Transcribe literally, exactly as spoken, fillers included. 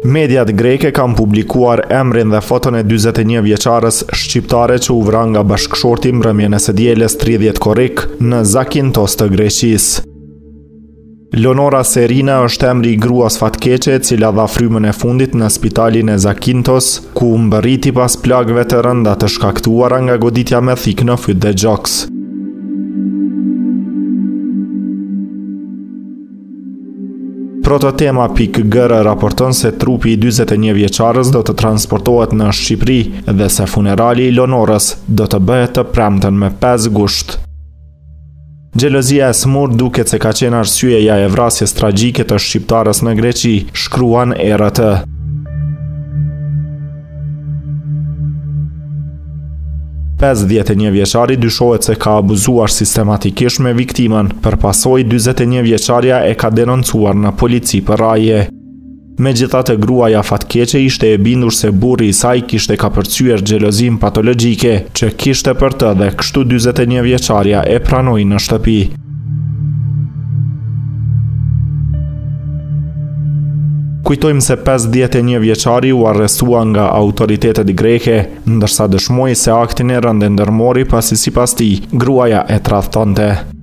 Mediat greke kanë publikuar emrin dhe foton e dyzet e një vjeçarës shqiptare që u vra nga bashkëshorti mbrëmjen e së dielës tridhjetë korrik në Zakintos të Greqisë. Lonora Serina është emri i gruas fatkeqe e cila dha frymën e fundit në spitalin e Zakintos, ku mbërriti pas plagëve të rënda të shkaktuara nga goditja me thikë në fyt dhe gjoks. Prototema.gr raporton se trupi i dyzet e një vjeçarës do të transportohet në Shqipëri dhe se funerali i Lonorës do të bëhet të premten me pesë gusht. Xhelozia e smur duket se ka qenë arsyeja e vrasjes tragjike të shqiptarës në Greqi, shkruan E R T. pesëdhjetë e një vjeçari dyshohet se ka abuzuar sistematikisht me viktimën, përpasoj dyzet e një vjeçaria e ka denoncuar në polici për raje. Megjithatë, gruaja fatkeqe ishte e bindur se burri i saj kishte kapërcyer xhelozin patologjike që kishte për të dhe kështu dyzet e një vjeçaria e pranoi në shtëpi. Kujtojmë se pesëdhjetë e një vjeçari u arrestua nga autoritetet greke, ndërsa dëshmoi se aktin e rënë ndërmori pasi sipas tij gruaja e tradhtonte.